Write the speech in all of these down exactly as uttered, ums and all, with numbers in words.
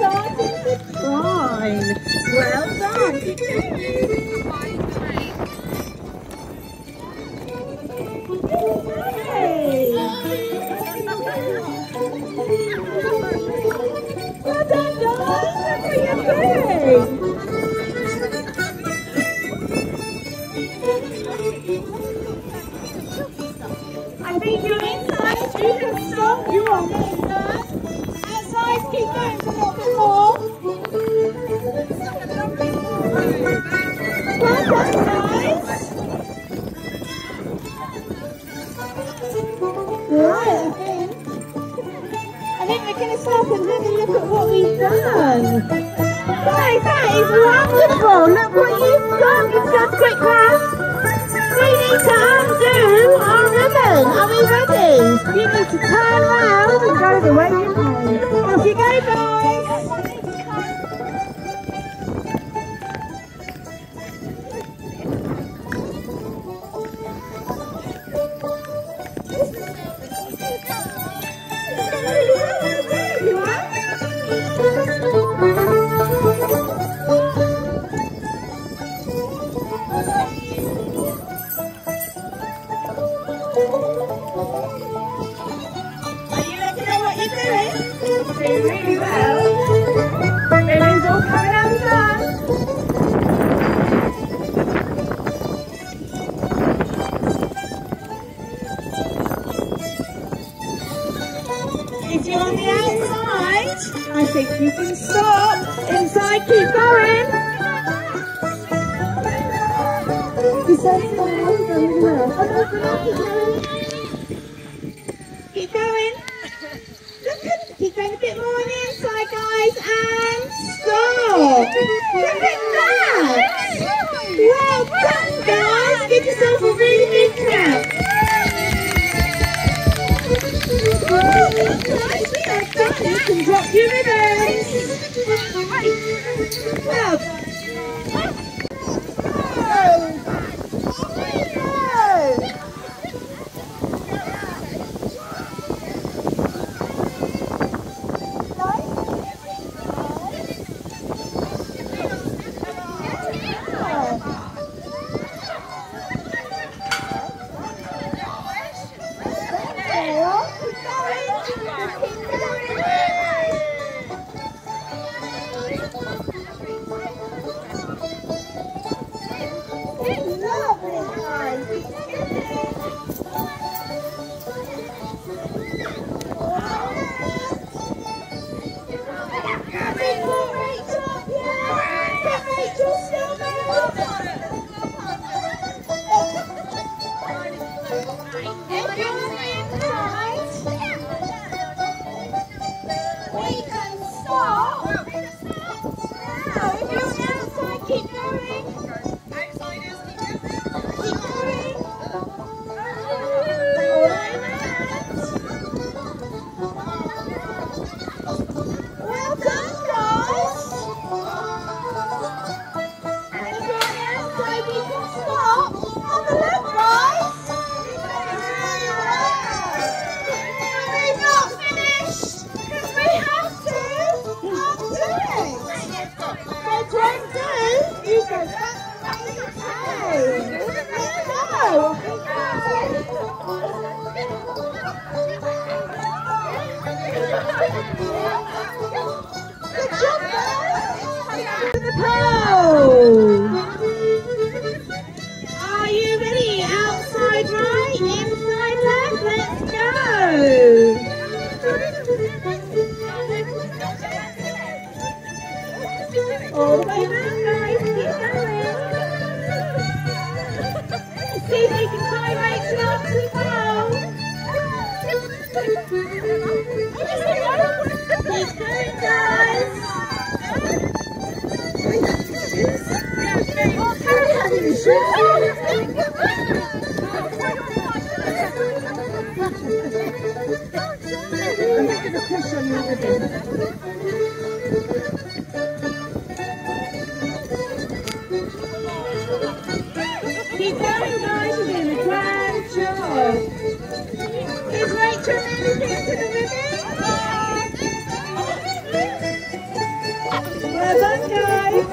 starting to climb. Well done. Hey. Well done, guys. Look what you're doing. I think you're inside. You can stop. You are inside. Outside, keep going for a little bit more. Well done, guys. Right, I think. I think we're going to stop and have a look at what we've done. Guys, that is wonderful. Look what you've done. You've done quick class. We need to undo our ribbon. Are we ready? You need to turn around and go the way you came. Off you go, guys. Really well. Ribbons all coming undone. If you're on the outside, I think you can stop. Inside, keep going. You said so. Keep going. Keep going a bit more on the inside, guys, and stop! Look at that! Well done, guys! Give yourself a really big clap! Well done, guys! We are done! You can drop your ribbons! Well done! Are you ready? Outside right, inside left, let's go! All the way around, guys, keep going! See if you can tie Rachel up as well! Keep going, guys! Keep going, guys, you're doing a grand job. Is Rachel moving to the ribbon? Well done, guys.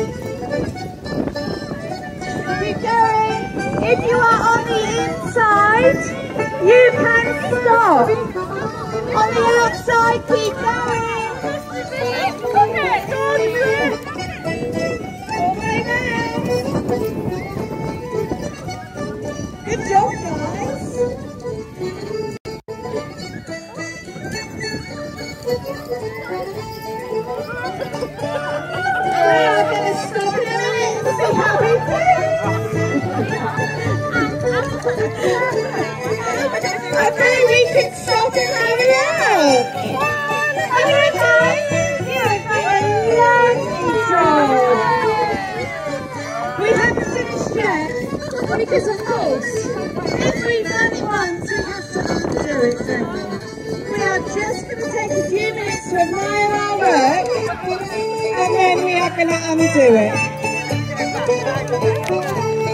Keep going. If you are on the inside, you can stop. On the outside, keep going. Good job, guys. We are going to stop in a minute and see how we do. I think we could stop and have a look. Are you okay? You're doing a lovely job. We haven't finished yet because, of course, if we've done it once, we have to undo it, don't we? We are just going to take a few minutes to admire our work, and then we are going to undo it.